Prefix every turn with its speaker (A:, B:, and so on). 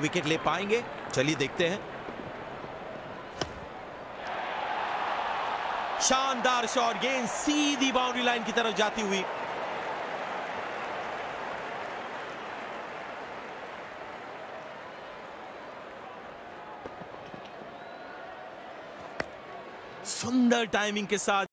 A: Wicket ले पाएंगे? चलिए देखते हैं। शानदार शॉट, गेंद सीधी बाउंड्री लाइन की तरफ जाती हुई। सुंदर टाइमिंग के साथ